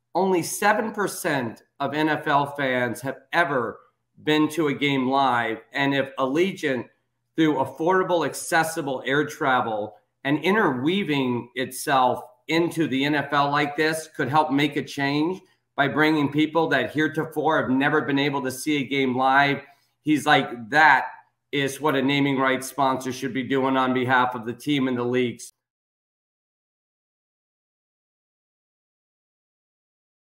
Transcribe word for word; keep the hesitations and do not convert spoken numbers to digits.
only seven percent of N F L fans have ever been to a game live. And if Allegiant, through affordable, accessible air travel and interweaving itself into the N F L like this, could help make a change by bringing people that heretofore have never been able to see a game live, he's like, that is what a naming rights sponsor should be doing on behalf of the team and the leagues.